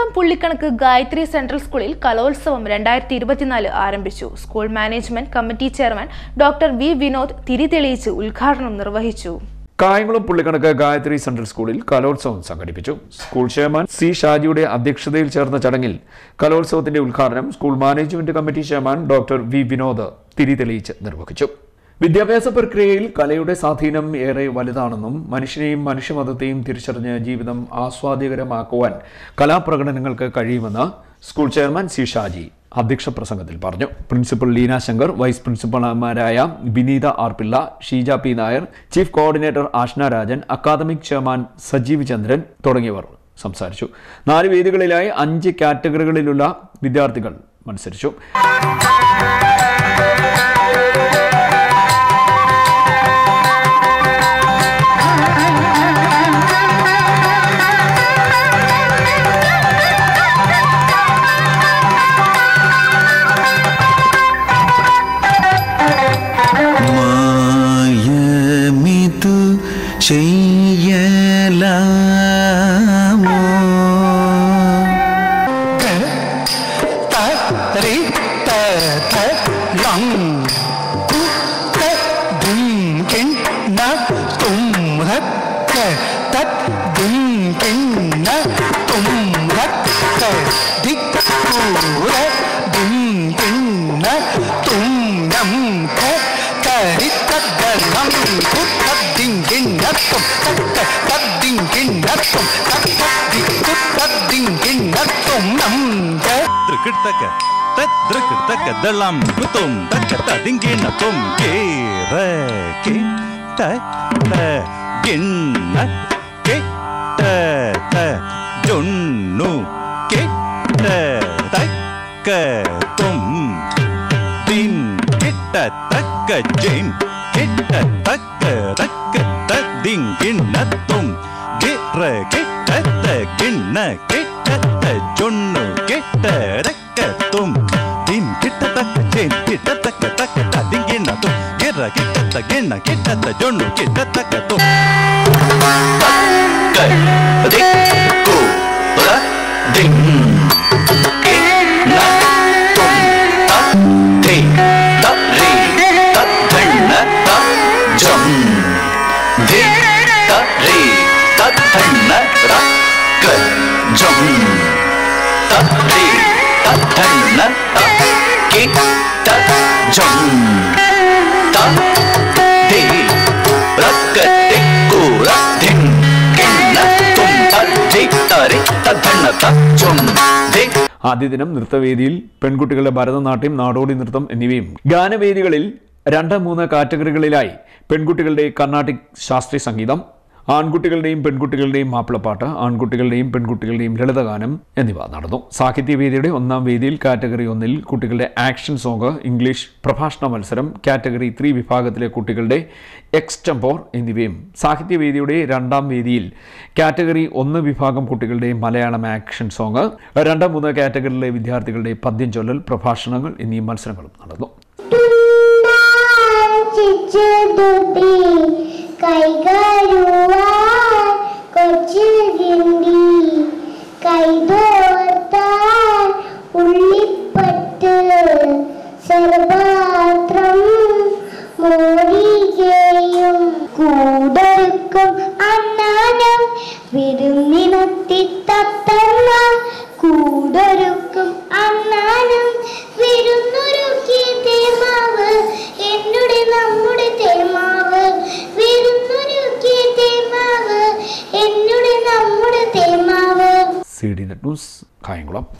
കായംകുളം പുള്ളിക്കണക്ക് Gayathri central സ്കൂളിൽ കലോത്സവം 2024 ആരംഭിച്ചു. School management committee chairman doctor V Vinod തിരിതെളിയിച്ച് ഉദ്ഘാടനം നിർവഹിച്ചു. കായംകുളം പുള്ളിക്കണക്ക് ഗായത്രി സെൻട്രൽ സ്കൂളിൽ കലോത്സവം സംഘടിപ്പിച്ചു. സ്കൂൾ ചെയർമാൻ സി ഷാജിയുടെ അധ്യക്ഷതയിൽ ചേർന്ന ചടങ്ങിൽ കലോത്സവത്തിന്റെ ഉദ്ഘാടനം school management committee chairman doctor V Vinod തിരിതെളിയിച്ച് നിർവഹിച്ചു. വിദ്യാഭ്യാസ പ്രക്രിയയിൽ കലയുടെ സ്വാധീനം ഏറെ വലുതാണെന്നും മനുഷ്യനെയും മനുഷ്യമതത്തെയും തിരിച്ചറിഞ്ഞ് ജീവിതം ആസ്വാദ്യകരമാക്കുവാൻ കലാപ്രകടനങ്ങൾക്ക് കഴിയുമെന്ന് സ്കൂൾ ചെയർമാൻ സി ഷാജി അധ്യക്ഷ പ്രസംഗത്തിൽ പറഞ്ഞു. പ്രിൻസിപ്പൽ ലീന ശങ്കർ, വൈസ് പ്രിൻസിപ്പൽമാരായ Vineetha R Pillai, Sheeja P Nair, chief coordinator Ashna Rajan, academic chairman Sajeev Chandran തുടങ്ങിയവർ സംസാരിച്ചു. 4 വേദികളിലായി 5 കാറ്റഗറികളിലുള്ള വിദ്യാർത്ഥികൾ മത്സരിച്ചു. dalam kutum takata dingin tum kere ke ta ta ginna ke ta ta jonnu ke ta ta ka tum din ke ta ta ka jin ke ta ta ka ta dingin tum kere ke ta ta ginna ke ta ta jonnu ke ta ta ka tum jonnu kita tak tu tak ku ra ding na tum ta thi ta ri ta dhanna ta jam di ta ri ta dhanna ra ka jam ta ri ta dhanna ta ki ta jam ta ആദ്യ ദിനം നൃത്തവേദിയിൽ പെൺകുട്ടികളുടെ ഭരതനാട്യം, നാടോടി നൃത്തം എന്നിവയും, ഗാനവേദികളിൽ 2-3 കാറ്റഗറികളിലായി പെൺകുട്ടികളുടെ കർണാട്ടിക് ശാസ്ത്രീയ സംഗീതം, ആൺകുട്ടികളുടെയും പെൺകുട്ടികളുടെയും മാപ്പിളപ്പാട്ട്, ആൺകുട്ടികളുടെയും പെൺകുട്ടികളുടെയും ലളിതഗാനം എന്നിവ നടന്നു. സാഹിത്യവേദിയുടെ 1ാം വേദിയിൽ കാറ്റഗറി 1-ൽ കുട്ടികളുടെ ആക്ഷൻ സോങ്, ഇംഗ്ലീഷ് പ്രഭാഷണ മത്സരം, കാറ്റഗറി 3 വിഭാഗത്തിലെ കുട്ടികളുടെ എക്സ്റ്റംപോർ എന്നിവയും, സാഹിത്യവേദിയുടെ 2ാം വേദിയിൽ കാറ്റഗറി 1 വിഭാഗം കുട്ടികളുടെ മലയാളം ആക്ഷൻ സോങ്, 2-3 കാറ്റഗറിയിലെ വിദ്യാർത്ഥികളുടെ പദ്യം ചൊല്ലൽ, പ്രഭാഷണങ്ങൾ എന്നീ മത്സരങ്ങളും നടന്നു. CD Net News, Kayamkulam.